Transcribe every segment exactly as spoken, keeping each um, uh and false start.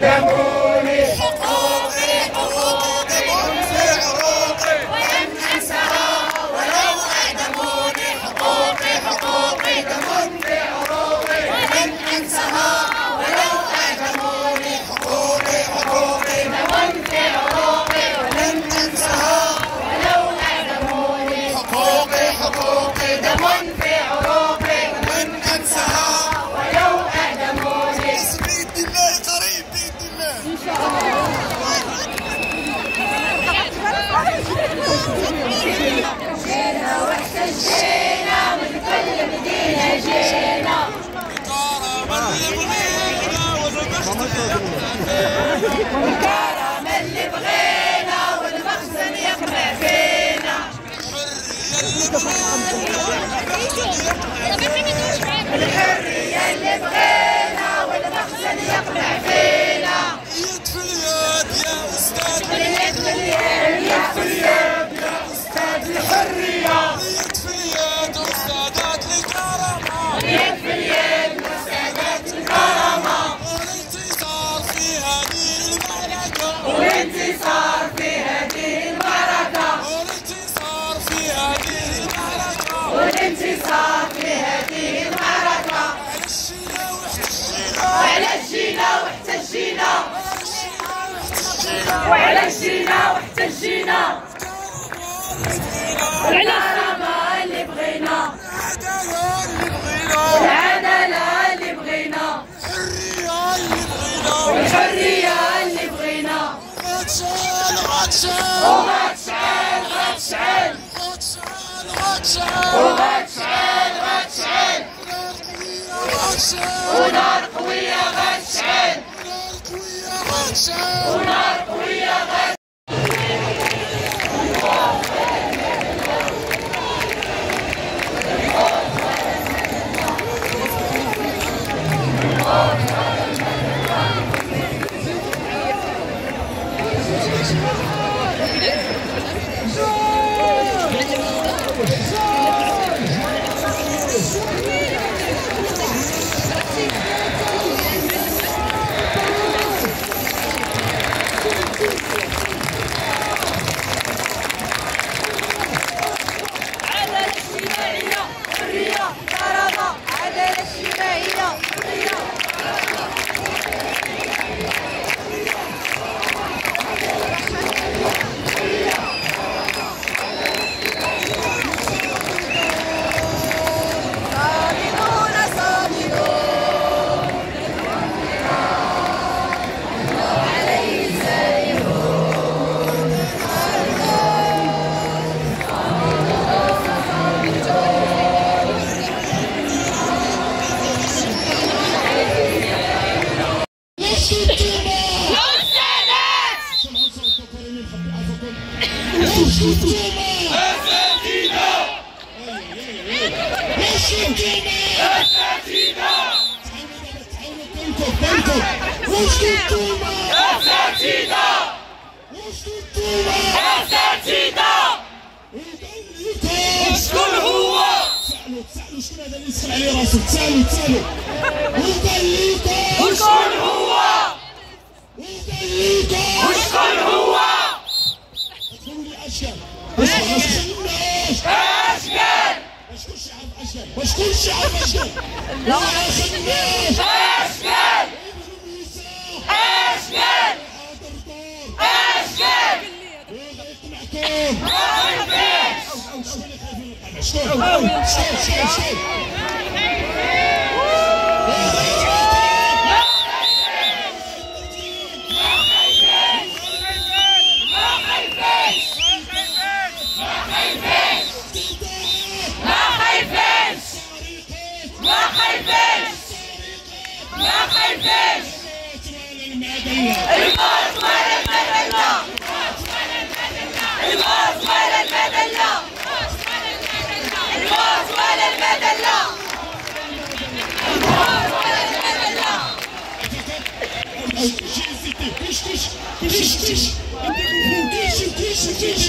دموني حقوقي حقوقي في عروقي ولن انساها ولو اعدموني حقوقي حقوقي دم في عروقي ولن انساها ولو اعدموني حقوقي حقوقي دم في عروقي ولن انساها ولو اعدموني حقوقي حقوقي دم في عروقي ولن انساها ولو اعدموني. باذن الله قريب باذن الله ان شاء الله. جينا واحتجينا من كل مدينة جينا الكرم اللي بغينا والمخزن يقنع فينا الحرية اللي بغينا والمخزن يقنع فينا. يد في اليد يا استاذ اليد في اليد يد في اليد يا استاذ الحرية يد في اليد والسادات الكرامة اليد في اليد والسادات الكرامة والانتصار في هذه المعركة والانتصار في هذه المعركة والانتصار في هذه المعركة والانتصار في هذه المعركة. على الشينا واحتجينا وعلى الشينا واحتجينا الكرامة اللي بغينا العدالة اللي بغينا والحرية اللي بغينا غتشعل غتشعل وغتشعل غتشعل وغتشعل غتشعل ونار قوية غتشعل ونار قوية غتشعل. شكون هو؟ تسألوا تسألوا شكون هذا اللي يسخن عليه راسو تسألوا تسألوا وشكون هو؟ وشكون هو؟ قولوا لي اش كان؟ اش كان؟ اش كان؟ وشكون الشعب اش كان؟ وشكون الشعب اش كان؟ لا ما خدناش اش كان؟ اش كان؟ اش كان؟ يقنعكم شكون؟ شكون؟ شكون؟ شكون؟ الموت ولا المذلة الموت ولا المذلة الموت ولا المذلة الموت ولا المذلة. كش كش كش كش كش كش كش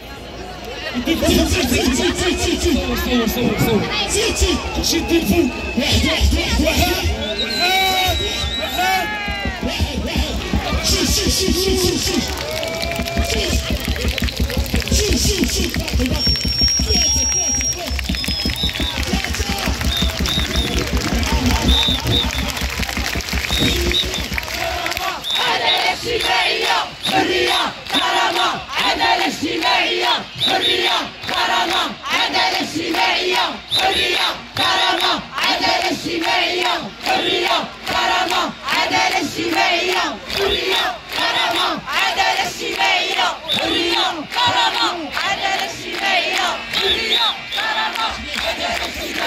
شد الفوق واحد واحد واحد واحد واحد واحد شوف شوف شوف شوف شوف شوف شوف ثلاثة ثلاثة عدالة اجتماعية حرية كرامة عدالة اجتماعية حرية كرامة عدالة اجتماعية حرية كرامة عدالة اجتماعية حرية كرامة عدالة اجتماعية حرية كرامة عدالة اجتماعية حرية كرامة عدالة اجتماعية حرية كرامة عدالة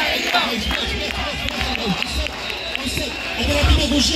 اجتماعية.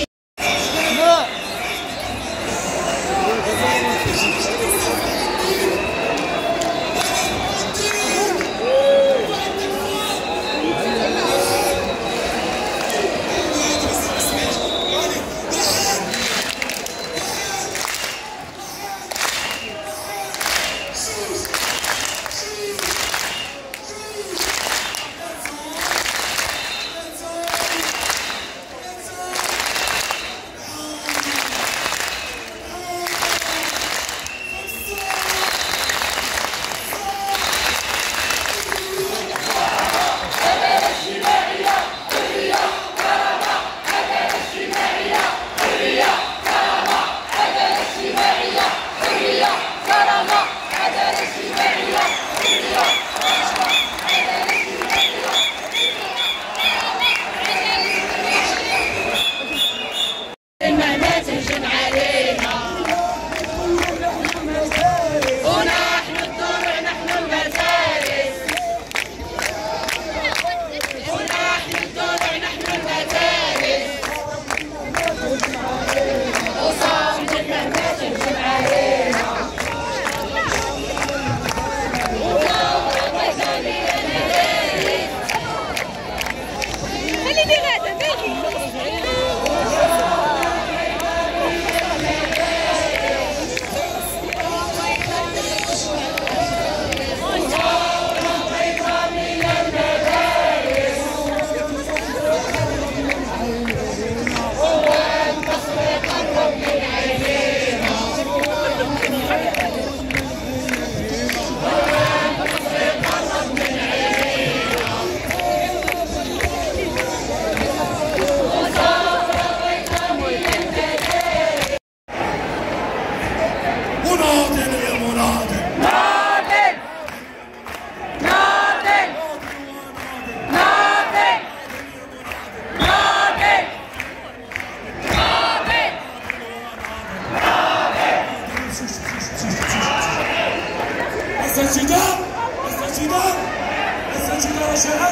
السجدان السجدان السجدان رجاء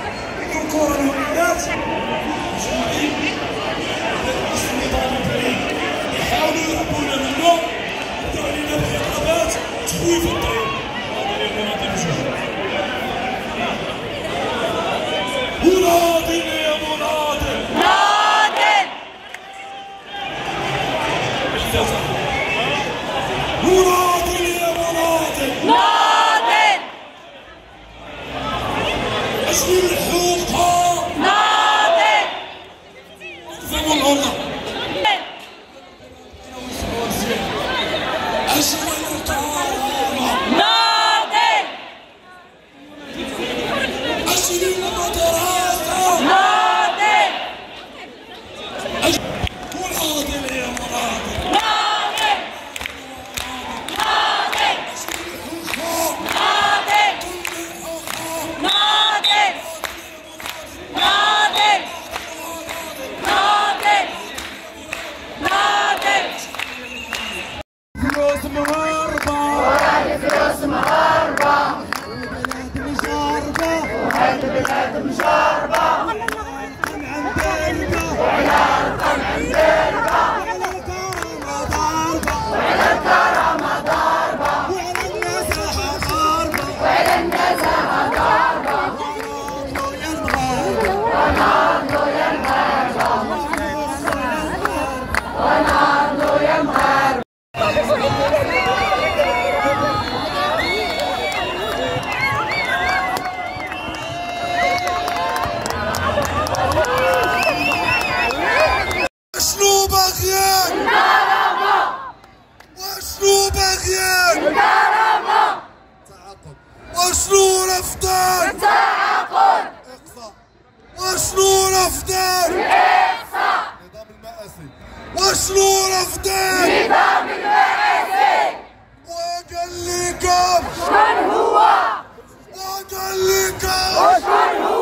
ذكورا وإناث يحاولوا يهربون منه يبدأوا علينا بخطابات تخويف الطيب. مناضل يا مناضل ناضل مناضل يا مناضل ناضل أجل الحقوق ناضل فهموا العمر أجل الكرامة ناضل أجل المدرسة ناضل مناضل يا مناضل ناضل ناضل ناضل ناضل ناضل ناضل ناضل فلوس مهربة فلوس مهربة والبلاد مشاربة وهاد البلاد مشاربة عن دربة وعلى أرقام عن دربة وعلى الكرامة ضاربة وعلى الكرامة ضاربة وعلى النزاهة ضاربة وعلى النزاهة ضاربة وناضلوا يا المغاربة وناضلوا يا المغاربة وناضلوا يا المغاربة. أفضل؟ التعاقد. إقصاء. وشنو الأفضل؟ الإقصاء. نظام المآسي. وشنو الأفضل؟ نظام المآسي. وقال لكم شكون هو؟ وقال لكم وشكون هو؟